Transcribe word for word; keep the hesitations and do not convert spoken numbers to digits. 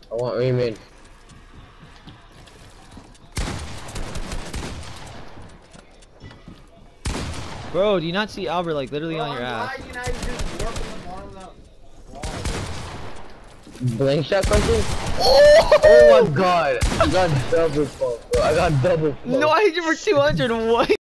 I want Raymond. Bro, do you not see Albert like literally Bro, on your I'm ass? lagging, I just work with him on that wall. Blank shot punching? Oh! Oh my god! I got double fuck, bro. I got double fuck. No, I hit you for two hundred. What?